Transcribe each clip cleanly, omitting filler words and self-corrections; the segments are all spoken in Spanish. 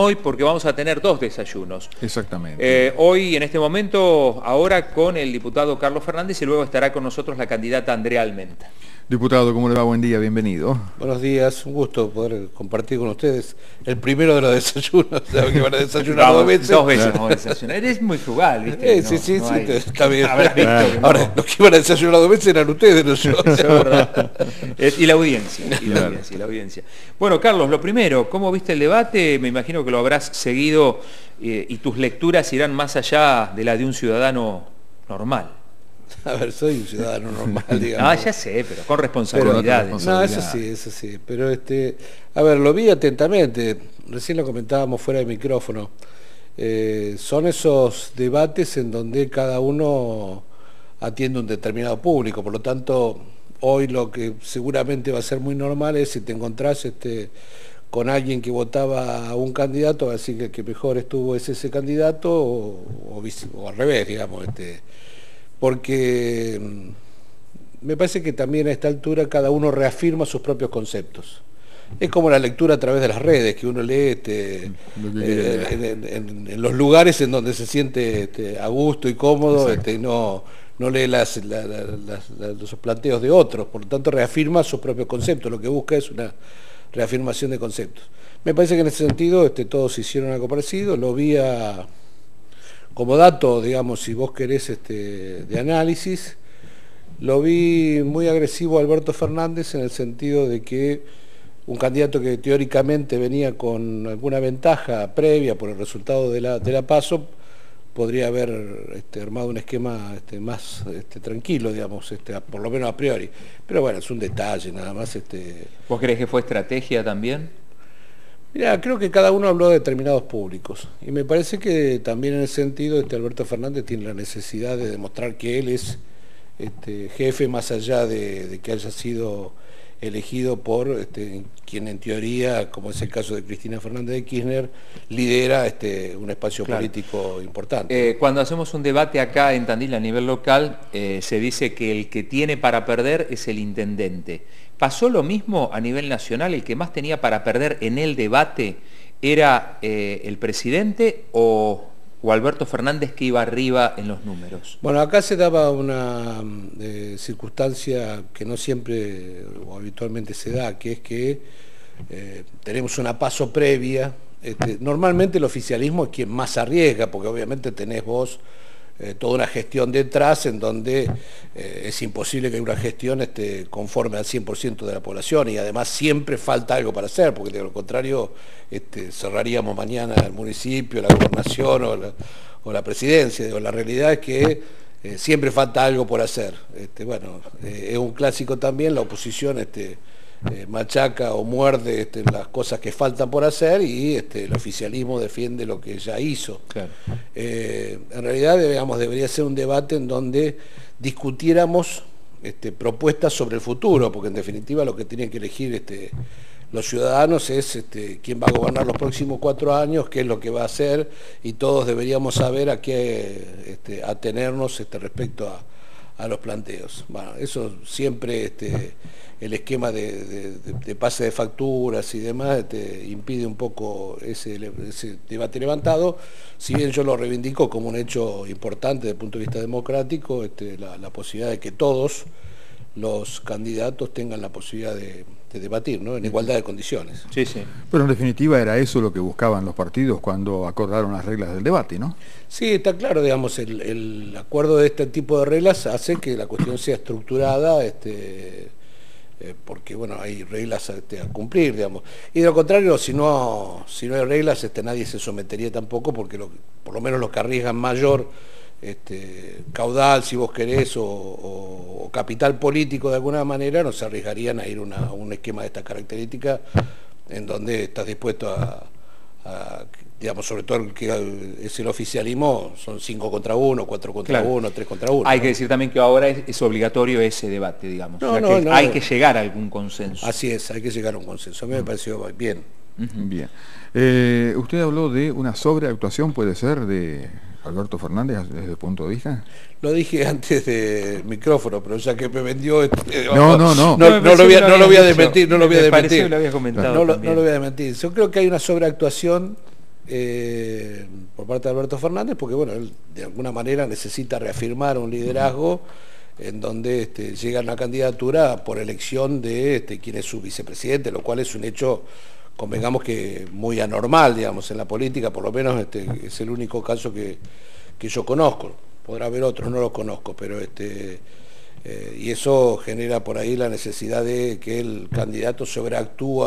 hoy porque vamos a tener dos desayunos. Exactamente. Hoy, en este momento, ahora con el diputado Carlos Fernández y luego estará con nosotros la candidata Andrea Almenta. Diputado, ¿cómo le va? Buen día, bienvenido. Buenos días, un gusto poder compartir con ustedes el primero de los desayunos. ¿Saben que van a desayunar dos veces? Dos veces vamos a desayunar. Eres muy frugal, ¿viste? Sí, hay... está bien. Ahora, los que iban a desayunar dos veces eran ustedes, no yo. Es verdad. Y la audiencia, y la audiencia. Bueno, Carlos, lo primero, ¿cómo viste el debate? Me imagino que lo habrás seguido y tus lecturas irán más allá de la de un ciudadano normal. A ver, soy un ciudadano normal, digamos. Ya sé, pero con responsabilidades. No, eso sí. Pero a ver, lo vi atentamente. Recién lo comentábamos fuera de micrófono. Son esos debates en donde cada uno atiende un determinado público. Por lo tanto, hoy lo que seguramente va a ser muy normal es si te encontrás con alguien que votaba a un candidato, así que el que mejor estuvo es ese candidato, o al revés, digamos. Porque me parece que también a esta altura cada uno reafirma sus propios conceptos. Es como la lectura a través de las redes, que uno lee en los lugares en donde se siente a gusto y cómodo, no lee los planteos de otros, por lo tanto reafirma sus propios conceptos, lo que busca es una reafirmación de conceptos. Me parece que en ese sentido todos hicieron algo parecido, lo vi como dato, digamos, si vos querés de análisis, lo vi muy agresivo a Alberto Fernández en el sentido de que un candidato que teóricamente venía con alguna ventaja previa por el resultado de la PASO, podría haber armado un esquema más tranquilo, digamos, por lo menos a priori. Pero bueno, es un detalle nada más. ¿Vos creés que fue estrategia también? Mirá, creo que cada uno habló de determinados públicos y me parece que también en ese sentido Alberto Fernández tiene la necesidad de demostrar que él es jefe más allá de que haya sido elegido por quien en teoría, como es el caso de Cristina Fernández de Kirchner, lidera un espacio político importante. Cuando hacemos un debate acá en Tandil a nivel local, se dice que el que tiene para perder es el intendente. ¿Pasó lo mismo a nivel nacional? ¿El que más tenía para perder en el debate era el presidente o Alberto Fernández, que iba arriba en los números? Bueno, acá se daba una circunstancia que no siempre o habitualmente se da, que es que tenemos una PASO previa. Normalmente el oficialismo es quien más arriesga, porque obviamente tenés vos toda una gestión detrás en donde es imposible que una gestión esté conforme al 100% de la población y además siempre falta algo para hacer, porque de lo contrario cerraríamos mañana el municipio, la gobernación o la presidencia. La realidad es que siempre falta algo por hacer. Es un clásico también, la oposición machaca o muerde las cosas que faltan por hacer y el oficialismo defiende lo que ya hizo. Claro. En realidad, debería ser un debate en donde discutiéramos propuestas sobre el futuro, porque en definitiva lo que tienen que elegir los ciudadanos es quién va a gobernar los próximos 4 años, qué es lo que va a hacer, y todos deberíamos saber a qué atenernos respecto a los planteos. Bueno, eso siempre el esquema de pase de facturas y demás impide un poco ese debate levantado, si bien yo lo reivindico como un hecho importante desde el punto de vista democrático, la posibilidad de que todos los candidatos tengan la posibilidad de debatir, ¿no? En igualdad de condiciones. Sí, sí. Pero en definitiva era eso lo que buscaban los partidos cuando acordaron las reglas del debate, ¿no? Sí, está claro, digamos, el acuerdo de este tipo de reglas hace que la cuestión sea estructurada, porque bueno, hay reglas a cumplir, digamos. Y de lo contrario, si no hay reglas, nadie se sometería tampoco, porque por lo menos los que arriesgan mayor caudal, si vos querés, o capital político de alguna manera, no se arriesgarían a ir a un esquema de esta característica en donde estás dispuesto digamos, sobre todo el que es el oficialismo, son 5 contra 1, 4 contra 1, 3 contra 1. Hay que decir también que ahora es obligatorio ese debate, digamos. Hay que llegar a algún consenso. Así es, hay que llegar a un consenso. A mí me pareció bien. Bien. Usted habló de una sobreactuación, puede ser, de Alberto Fernández desde el punto de vista. Lo dije antes de micrófono, pero ya que me vendió... No lo voy a desmentir, no lo voy a desmentir. Lo había comentado no lo voy a desmentir. Yo creo que hay una sobreactuación por parte de Alberto Fernández, porque bueno, él de alguna manera necesita reafirmar un liderazgo en donde llega a una candidatura por elección de quien es su vicepresidente, lo cual es un hecho, convengamos que muy anormal, digamos, en la política, por lo menos es el único caso que yo conozco. Podrá haber otros, no los conozco, pero y eso genera por ahí la necesidad de que el candidato sobreactúe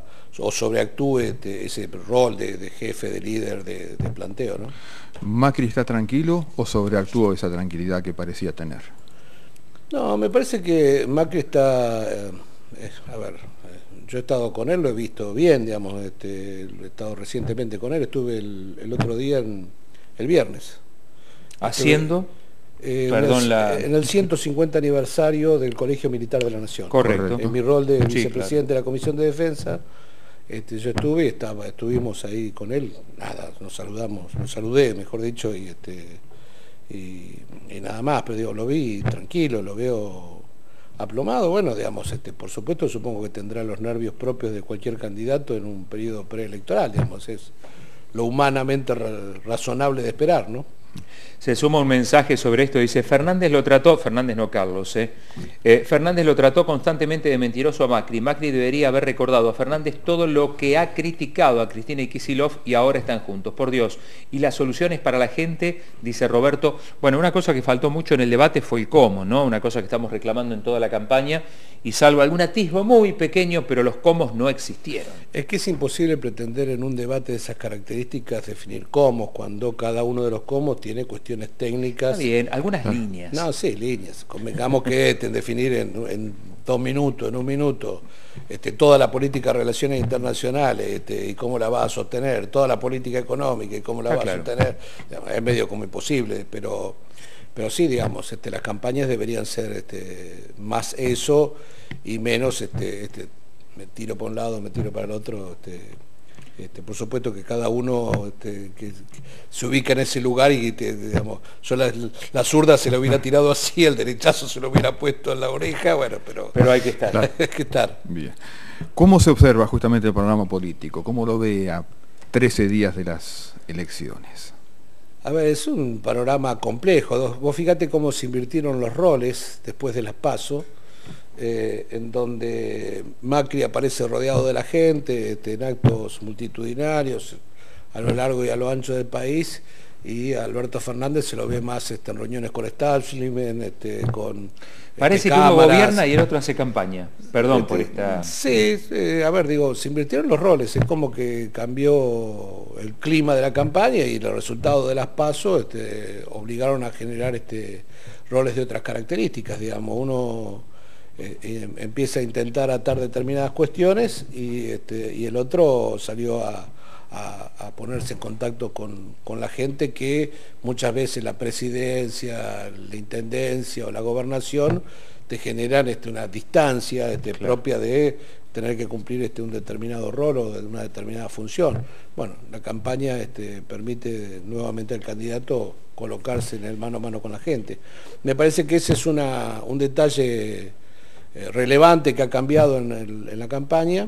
ese rol de jefe, de líder, de planteo, ¿no? ¿Macri está tranquilo o sobreactuó esa tranquilidad que parecía tener? No, me parece que Macri está, a ver, yo he estado con él, lo he visto bien, digamos, he estado recientemente con él, estuve el otro día, el viernes. ¿Haciendo? En el 150 aniversario del Colegio Militar de la Nación. Correcto. En mi rol de Sí, vicepresidente de la Comisión de Defensa, yo estuve, estuvimos ahí con él, nada, nos saludé, mejor dicho, y nada más, pero digo, lo vi tranquilo, lo veo aplomado, bueno, digamos, por supuesto supongo que tendrá los nervios propios de cualquier candidato en un periodo preelectoral, digamos, es lo humanamente razonable de esperar, ¿no? Se suma un mensaje sobre esto, dice, Fernández lo trató, Fernández no Carlos, Fernández lo trató constantemente de mentiroso a Macri. Macri debería haber recordado a Fernández todo lo que ha criticado a Cristina y Kicillof y ahora están juntos, por Dios. Y las soluciones para la gente, dice Roberto. Bueno, una cosa que faltó mucho en el debate fue el cómo, ¿no? Una cosa que estamos reclamando en toda la campaña, y salvo algún atisbo muy pequeño, pero los cómo no existieron. Es que es imposible pretender en un debate de esas características definir cómo, cuando cada uno de los cómo tiene cuestiones técnicas. Está bien, algunas líneas. No, sí, líneas. Convengamos que definir en 2 minutos, en 1 minuto, toda la política de relaciones internacionales y cómo la va a sostener, toda la política económica y cómo la va a sostener, es medio como imposible, pero sí, digamos, las campañas deberían ser más eso y menos me tiro para un lado, me tiro para el otro. Por supuesto que cada uno que se ubica en ese lugar y digamos, yo la zurda se lo hubiera tirado así, el derechazo se lo hubiera puesto en la oreja, bueno, pero hay que estar. Claro. Hay que estar. Bien. ¿Cómo se observa justamente el panorama político? ¿Cómo lo ve a 13 días de las elecciones? A ver, es un panorama complejo. Vos fíjate cómo se invirtieron los roles después de las PASO, en donde Macri aparece rodeado de la gente, en actos multitudinarios a lo largo y a lo ancho del país, y a Alberto Fernández se lo ve más en reuniones con establishment, con parece que uno gobierna y el otro hace campaña. Perdón por esta... Sí, a ver, digo, se invirtieron los roles, es como que cambió el clima de la campaña y los resultados de las PASO obligaron a generar roles de otras características, digamos, uno empieza a intentar atar determinadas cuestiones y el otro salió a ponerse en contacto con la gente que muchas veces la presidencia, la intendencia o la gobernación te generan una distancia claro, propia de tener que cumplir un determinado rol o de una determinada función. Bueno, la campaña permite nuevamente al candidato colocarse en el mano a mano con la gente. Me parece que ese es un detalle relevante que ha cambiado en la campaña.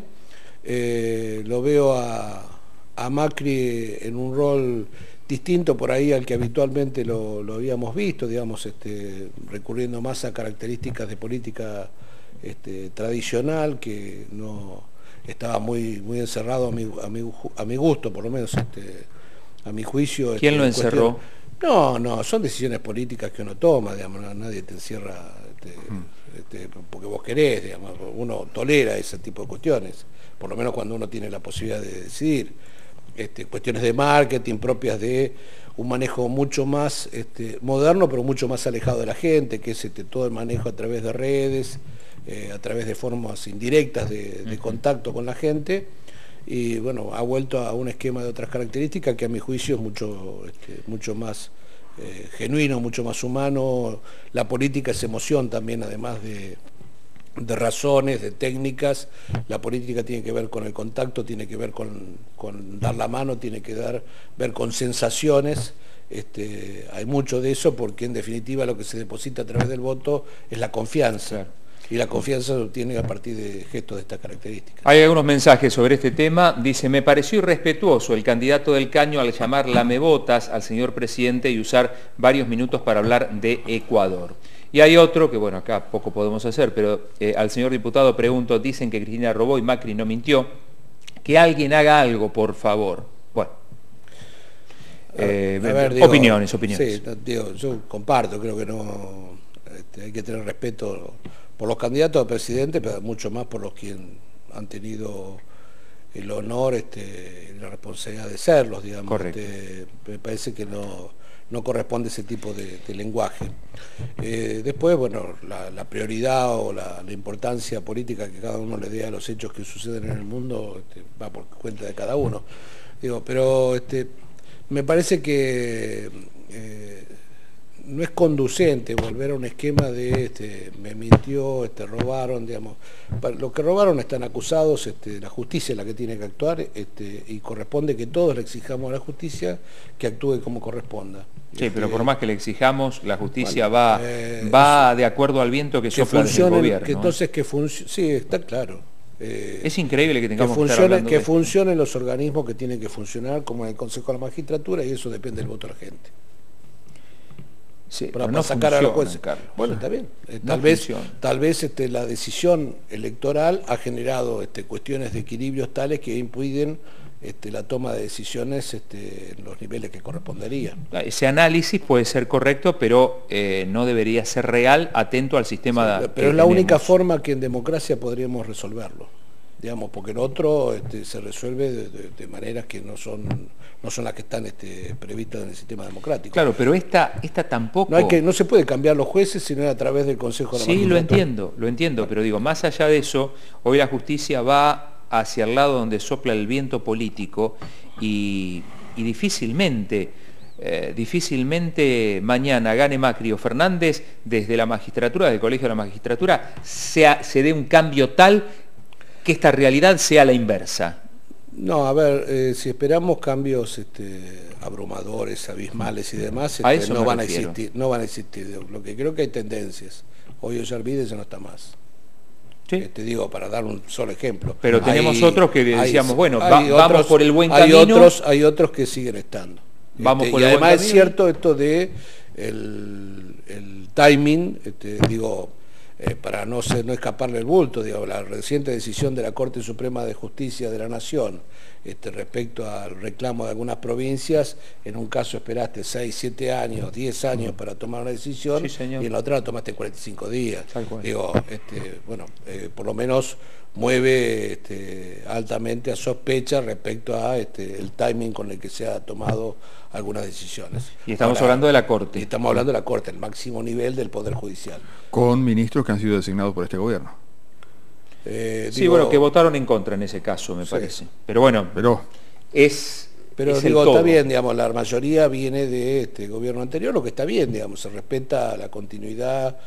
Lo veo a Macri en un rol distinto por ahí al que habitualmente lo habíamos visto, digamos, recurriendo más a características de política tradicional, que no estaba muy encerrado a mi gusto, por lo menos a mi juicio. ¿Quién lo encerró? No, son decisiones políticas que uno toma, digamos, nadie te encierra porque vos querés, digamos, uno tolera ese tipo de cuestiones, por lo menos cuando uno tiene la posibilidad de decidir. Cuestiones de marketing propias de un manejo mucho más moderno, pero mucho más alejado de la gente, que es todo el manejo a través de redes, a través de formas indirectas de contacto con la gente, y bueno, ha vuelto a un esquema de otras características que a mi juicio es mucho más genuino, mucho más humano. La política es emoción también, además de razones, de técnicas. La política tiene que ver con el contacto, tiene que ver con dar la mano, tiene que ver con sensaciones. Hay mucho de eso porque en definitiva lo que se deposita a través del voto es la confianza. Claro. Y la confianza se obtiene a partir de gestos de estas características. Hay algunos mensajes sobre este tema. Dice, me pareció irrespetuoso el candidato del Caño al llamar lamebotas al señor presidente y usar varios minutos para hablar de Ecuador. Y hay otro, que bueno, acá poco podemos hacer, pero al señor diputado pregunto, dicen que Cristina robó y Macri no mintió, que alguien haga algo, por favor. Bueno, opiniones. Sí, digo, yo comparto, creo que no, hay que tener respeto por los candidatos a presidente, pero mucho más por los que han tenido el honor y la responsabilidad de serlos, digamos. Correcto. Me parece que no corresponde ese tipo de lenguaje. Después, bueno, la prioridad o la importancia política que cada uno le dé a los hechos que suceden en el mundo va por cuenta de cada uno. Digo, pero me parece que no es conducente volver a un esquema de me mintió, robaron, digamos. Los que robaron están acusados, la justicia es la que tiene que actuar, y corresponde que todos le exijamos a la justicia que actúe como corresponda. Sí, pero por más que le exijamos, la justicia va de acuerdo al viento que sopla desde el gobierno. Entonces sí, está claro. Es increíble que tengamos que funcionen los organismos que tienen que funcionar, como en el Consejo de la Magistratura, y eso depende del voto de la gente. Sí, para no sacar a los jueces. Carlos. Bueno, está bien. Tal vez la decisión electoral ha generado cuestiones de equilibrios tales que impiden la toma de decisiones en los niveles que correspondería. Ese análisis puede ser correcto, pero no debería ser real, atento al sistema. Sí, pero es la única forma que en democracia podríamos resolverlo, digamos, porque el otro se resuelve de maneras que no son las que están previstas en el sistema democrático. Claro, pero esta tampoco... No se puede cambiar los jueces sino a través del Consejo de la Magistratura. Sí, lo entiendo, pero digo, más allá de eso, hoy la justicia va hacia el lado donde sopla el viento político y difícilmente mañana gane Macri o Fernández desde la magistratura, del Colegio de la Magistratura, se dé un cambio tal que esta realidad sea la inversa. No, a ver, si esperamos cambios abrumadores, abismales y demás, no van a existir. Lo que creo que hay tendencias. Hoy Ollarvide ya no está más. Sí. Digo, para dar un solo ejemplo. Pero tenemos otros que decíamos, vamos por el buen camino. Hay otros que siguen estando. Vamos por y el además buen es cierto esto de el timing, para no escaparle el bulto, digo, la reciente decisión de la Corte Suprema de Justicia de la Nación respecto al reclamo de algunas provincias, en un caso esperaste 6, 7 años, 10 años para tomar una decisión, sí, y en la otra la tomaste en 45 días. Digo, por lo menos mueve altamente a sospecha respecto a el timing con el que se ha tomado algunas decisiones. Y estamos hablando de la Corte. Y estamos hablando de la Corte, el máximo nivel del Poder Judicial. Con ministros que han sido designados por este gobierno. Sí, bueno, que votaron en contra en ese caso, me parece. Pero bueno, es digo, está bien, digamos, la mayoría viene de este gobierno anterior, lo que está bien, digamos, se respeta la continuidad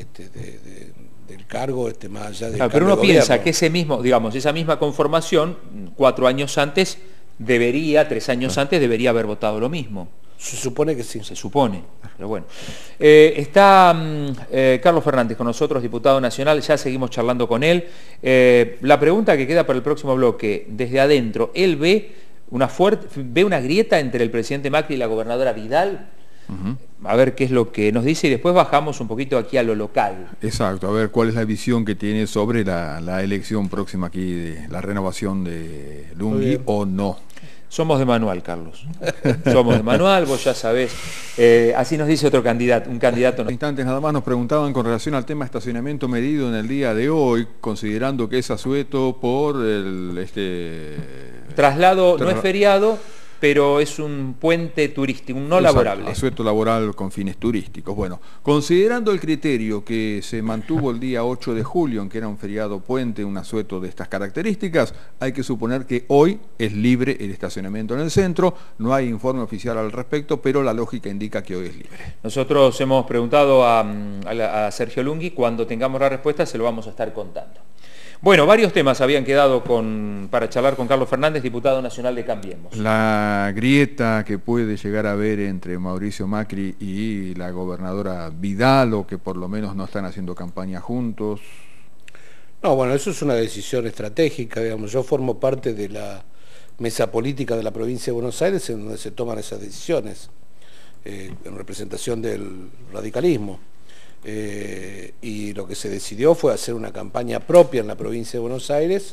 del cargo, más allá del claro, pero uno piensa que esa misma conformación, 4 años antes, 3 años antes, debería haber votado lo mismo. Se supone que sí. Se supone, pero bueno. Está Carlos Fernández con nosotros, diputado nacional, ya seguimos charlando con él. La pregunta que queda para el próximo bloque, desde adentro, ¿él ve una grieta entre el presidente Macri y la gobernadora Vidal? A ver qué es lo que nos dice y después bajamos un poquito aquí a lo local. Exacto, a ver cuál es la visión que tiene sobre la elección próxima aquí, de la renovación de Lunghi o no. Somos de manual, Carlos. Somos de manual, vos ya sabés. Así nos dice otro candidato, un candidato. Instantes nada más nos preguntaban con relación al tema estacionamiento medido en el día de hoy, considerando que es asueto por el traslado, no es feriado, pero es un puente turístico, un no laborable. Asueto laboral con fines turísticos. Bueno, considerando el criterio que se mantuvo el día 8 de julio, en que era un feriado puente, un asueto de estas características, hay que suponer que hoy es libre el estacionamiento en el centro. No hay informe oficial al respecto, pero la lógica indica que hoy es libre. Nosotros hemos preguntado a Sergio Lunghi, cuando tengamos la respuesta se lo vamos a estar contando. Bueno, varios temas habían quedado para charlar con Carlos Fernández, diputado nacional de Cambiemos. La grieta que puede llegar a haber entre Mauricio Macri y la gobernadora Vidal, o que por lo menos no están haciendo campaña juntos, No, bueno, eso es una decisión estratégica, digamos. Yo formo parte de la mesa política de la provincia de Buenos Aires en donde se toman esas decisiones, en representación del radicalismo. Y lo que se decidió fue hacer una campaña propia en la provincia de Buenos Aires,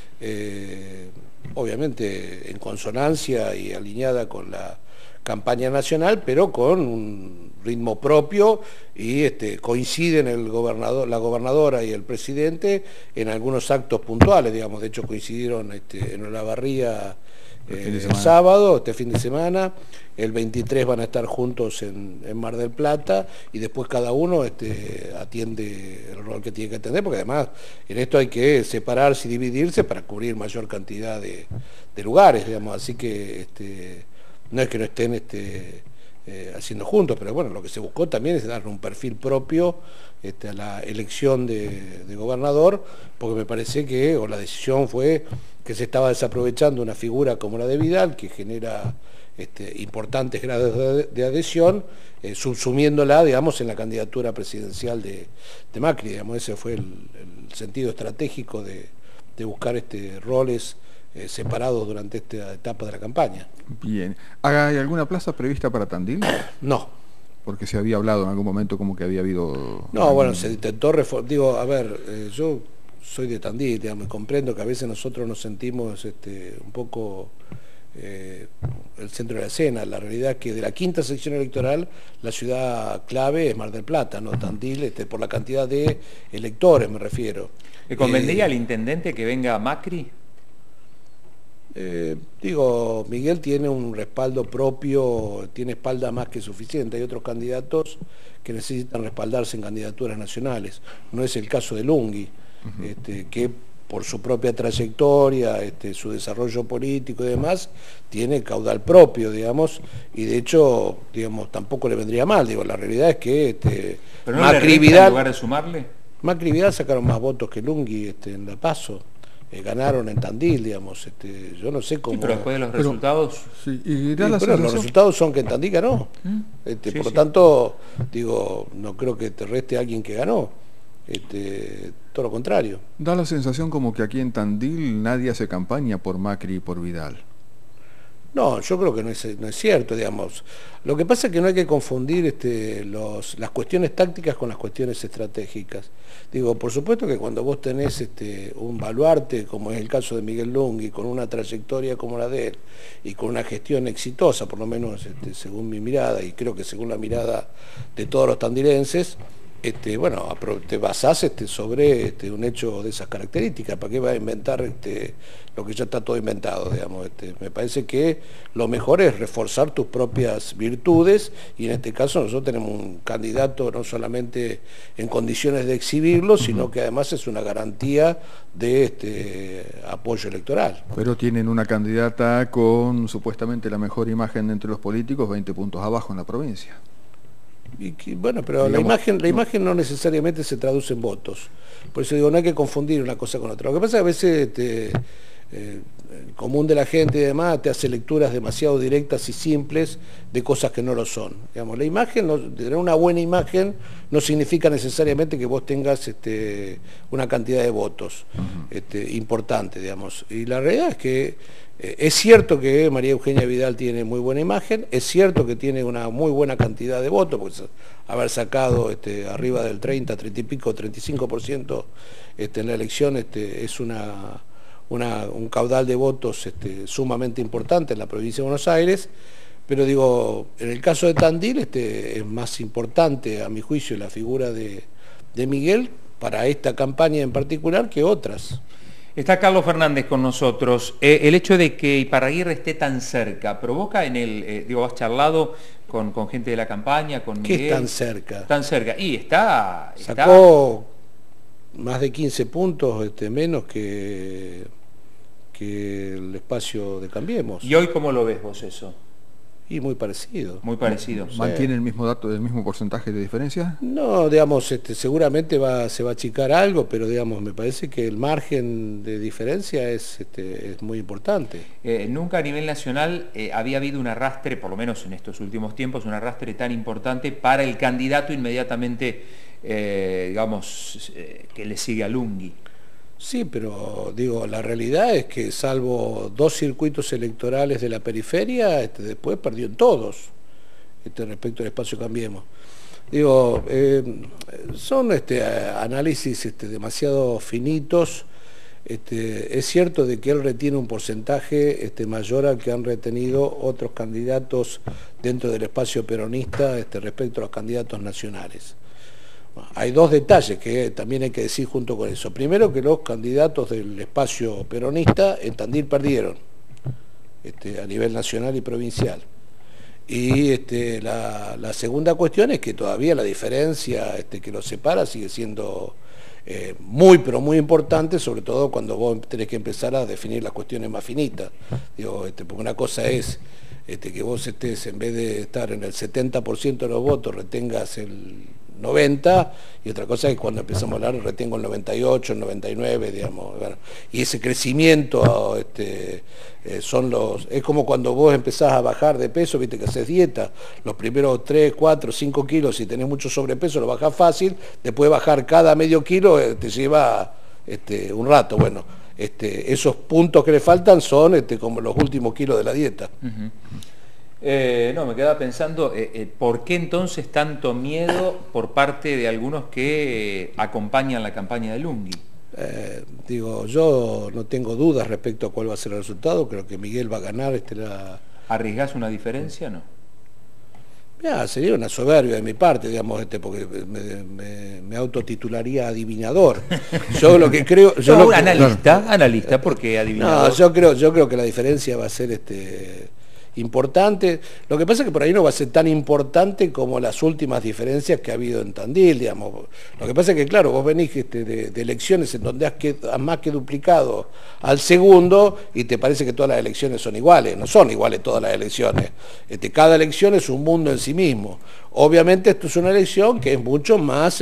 obviamente en consonancia y alineada con la campaña nacional, pero con un ritmo propio, y coinciden la gobernadora y el presidente en algunos actos puntuales, digamos. De hecho coincidieron en Olavarría el sábado, este fin de semana. El 23 van a estar juntos en Mar del Plata, y después cada uno atiende el rol que tiene que atender, porque además en esto hay que separarse y dividirse para cubrir mayor cantidad de lugares, digamos. Así que no es que no estén haciendo juntos, pero bueno, lo que se buscó también es darle un perfil propio a la elección de gobernador, porque me parece que, o la decisión fue que se estaba desaprovechando una figura como la de Vidal, que genera importantes grados de adhesión, subsumiéndola, digamos, en la candidatura presidencial de Macri, digamos. Ese fue el sentido estratégico de buscar roles separados durante esta etapa de la campaña. Bien. ¿Hay alguna plaza prevista para Tandil? No. Porque se había hablado en algún momento como que había habido... No, bueno, se intentó digo, a ver, yo soy de Tandil, digamos, y comprendo que a veces nosotros nos sentimos un poco el centro de la escena. La realidad es que de la quinta sección electoral, la ciudad clave es Mar del Plata, no Tandil, por la cantidad de electores me refiero. ¿Le convendría al intendente que venga Macri? Digo, Miguel tiene un respaldo propio, tiene espalda más que suficiente. Hay otros candidatos que necesitan respaldarse en candidaturas nacionales. No es el caso de Lunghi, que por su propia trayectoria, su desarrollo político y demás, tiene caudal propio, digamos, y de hecho, digamos, tampoco le vendría mal. Digo, la realidad es que ¿pero no Macri Vidal, en lugar de sumarle? Macri y Vidal sacaron más votos que Lunghi en La Paso. Ganaron en Tandil, digamos. Yo no sé cómo... Sí, pero después de los resultados... Sí, pero los resultados son que en Tandil ganó. Por lo tanto, digo, no creo que te reste alguien que ganó. Todo lo contrario. Da la sensación como que aquí en Tandil nadie hace campaña por Macri y por Vidal. No, yo creo que no es cierto, digamos. Lo que pasa es que no hay que confundir las cuestiones tácticas con las cuestiones estratégicas. Digo, por supuesto que cuando vos tenés un baluarte, como es el caso de Miguel Lunghi, con una trayectoria como la de él, y con una gestión exitosa, por lo menos según mi mirada, y creo que según la mirada de todos los tandilenses, bueno, te basás sobre un hecho de esas características. ¿Para qué vas a inventar lo que ya está todo inventado, digamos? Me parece que lo mejor es reforzar tus propias virtudes, y en este caso nosotros tenemos un candidato no solamente en condiciones de exhibirlo, sino que además es una garantía de apoyo electoral. Pero tienen una candidata con supuestamente la mejor imagen entre los políticos, 20 puntos abajo en la provincia. Bueno, pero digamos, la imagen no necesariamente se traduce en votos. Por eso digo, no hay que confundir una cosa con otra. Lo que pasa es que a veces el común de la gente y demás te hace lecturas demasiado directas y simples de cosas que no lo son. Digamos, la imagen, tener una buena imagen no significa necesariamente que vos tengas una cantidad de votos importante, digamos. Y la realidad es que es cierto que María Eugenia Vidal tiene muy buena imagen, es cierto que tiene una muy buena cantidad de votos, porque haber sacado arriba del 30, 30 y pico, 35% en la elección es un caudal de votos sumamente importante en la provincia de Buenos Aires. Pero digo, en el caso de Tandil es más importante, a mi juicio, la figura de Miguel para esta campaña en particular que otras. Está Carlos Fernández con nosotros. El hecho de que Iparraguirre esté tan cerca, ¿provoca has charlado con gente de la campaña, con Miguel? ¿Qué es tan cerca? Tan cerca. Y sacó más de 15 puntos menos que el espacio de Cambiemos. ¿Y hoy cómo lo ves vos eso? Y muy parecido. Muy parecido. ¿Mantiene el mismo dato, el mismo porcentaje de diferencia? No, digamos, seguramente se va a achicar algo, pero digamos, me parece que el margen de diferencia es muy importante. Nunca a nivel nacional había habido un arrastre, por lo menos en estos últimos tiempos, un arrastre tan importante para el candidato inmediatamente, que le sigue a Lunghi. Sí, pero digo, la realidad es que salvo 2 circuitos electorales de la periferia, después perdió en todos, respecto al espacio Cambiemos. Digo, son análisis demasiado finitos. Es cierto de que él retiene un porcentaje mayor al que han retenido otros candidatos dentro del espacio peronista respecto a los candidatos nacionales. Bueno, hay 2 detalles que también hay que decir junto con eso. Primero, que los candidatos del espacio peronista en Tandil perdieron a nivel nacional y provincial. Y la segunda cuestión es que todavía la diferencia que los separa sigue siendo muy, pero muy importante, sobre todo cuando vos tenés que empezar a definir las cuestiones más finitas. Digo, porque una cosa es que vos en vez de estar en el 70% de los votos, retengas el 90%, y otra cosa es cuando empezamos a hablar, retengo el 98%, el 99%, digamos. Bueno, y ese crecimiento es como cuando vos empezás a bajar de peso, viste que haces dieta, los primeros 3, 4, 5 kilos, si tenés mucho sobrepeso lo bajás fácil, después bajar cada medio kilo te lleva un rato. Bueno, esos puntos que le faltan son como los últimos kilos de la dieta. Uh-huh. No, me quedaba pensando, ¿por qué entonces tanto miedo por parte de algunos que acompañan la campaña de Lunghi? Digo, yo no tengo dudas respecto a cuál va a ser el resultado, creo que Miguel va a ganar. ¿Arriesgás una diferencia o no? Ya, sería una soberbia de mi parte, digamos, porque me autotitularía adivinador. Yo lo que creo... Analista, porque adivinador... No, yo creo que la diferencia va a ser importante. Lo que pasa es que por ahí no va a ser tan importante como las últimas diferencias que ha habido en Tandil, digamos. Lo que pasa es que, claro, vos venís de elecciones en donde has más que duplicado al segundo y te parece que todas las elecciones son iguales. No son iguales todas las elecciones. Cada elección es un mundo en sí mismo. Obviamente esto es una elección que es mucho más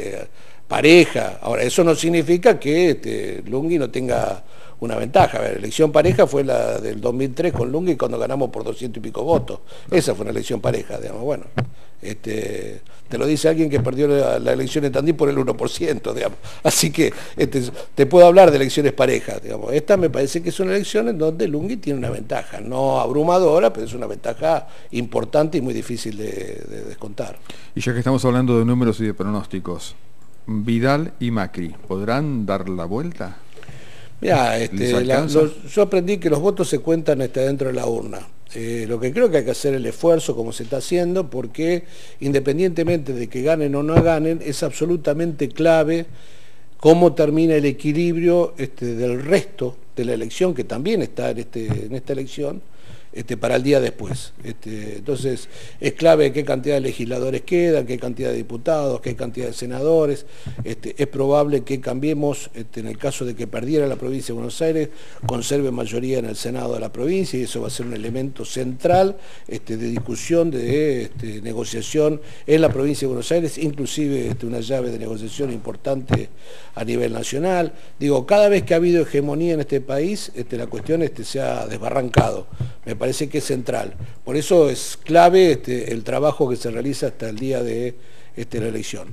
pareja. Ahora, eso no significa que Lunghi no tenga una ventaja. A ver, elección pareja fue la del 2003 con Lunghi cuando ganamos por 200 y pico votos. Esa fue una elección pareja, digamos. Bueno, te lo dice alguien que perdió la elección en Tandil por el 1%, digamos. Así que te puedo hablar de elecciones parejas, digamos. Esta me parece que es una elección en donde Lunghi tiene una ventaja, no abrumadora, pero es una ventaja importante y muy difícil de descontar. Y ya que estamos hablando de números y de pronósticos, Vidal y Macri, ¿podrán dar la vuelta? Mirá, yo aprendí que los votos se cuentan dentro de la urna. Lo que creo que hay que hacer el esfuerzo como se está haciendo, porque independientemente de que ganen o no ganen, es absolutamente clave cómo termina el equilibrio del resto de la elección, que también está en esta elección, para el día después. Entonces, es clave qué cantidad de legisladores quedan, qué cantidad de diputados, qué cantidad de senadores. Es probable que Cambiemos, en el caso de que perdiera la provincia de Buenos Aires, conserve mayoría en el Senado de la provincia, y eso va a ser un elemento central de discusión, de negociación en la provincia de Buenos Aires, inclusive una llave de negociación importante a nivel nacional. Digo, cada vez que ha habido hegemonía en este país, la cuestión se ha desbarrancado. Me parece que es central. Por eso es clave el trabajo que se realiza hasta el día de la elección.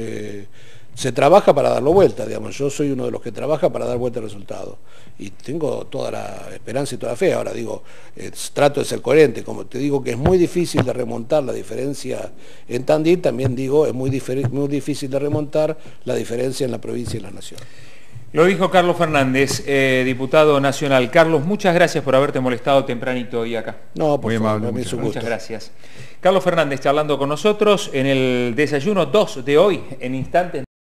Se trabaja para darlo vuelta, digamos. Yo soy uno de los que trabaja para dar vuelta al resultado. Y tengo toda la esperanza y toda la fe. Ahora digo, trato de ser coherente. Como te digo que es muy difícil de remontar la diferencia en Tandil, también digo, es muy difícil de remontar la diferencia en la provincia y en la nación. Lo dijo Carlos Fernández, diputado nacional. Carlos, muchas gracias por haberte molestado tempranito hoy acá. No, por favor, amable, muchas gracias. Carlos Fernández charlando con nosotros en el desayuno 2 de hoy, en instantes.